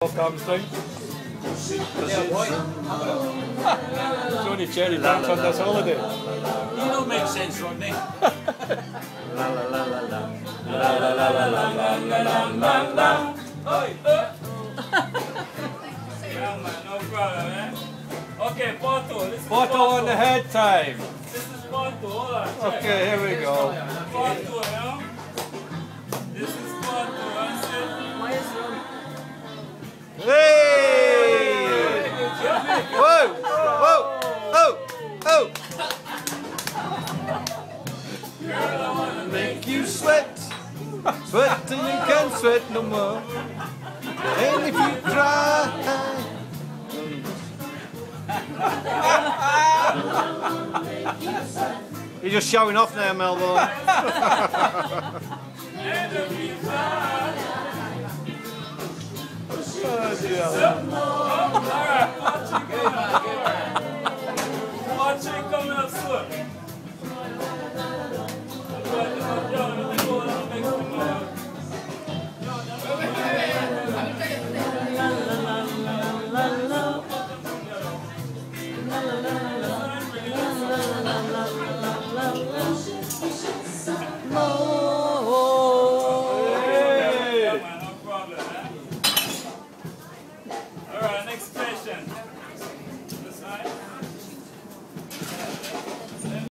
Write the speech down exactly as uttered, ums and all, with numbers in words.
Hamstring. It's only cherry dance on this holiday. You don't make sense, Rodney. La la la la la la la la la la la la la. Oi! Yeah, man, no problem, man. Okay, Porto. This is Porto on the head time. This is Porto. Hold on. Check. Okay, here we go. Porto, you know? This is Porto. That's it. Hey! Whoa! Whoa! Oh! Oh! Make you sweat, sweat till you can't sweat no more. And if you cry, you're just showing off now, Melbourne. Oh, dear.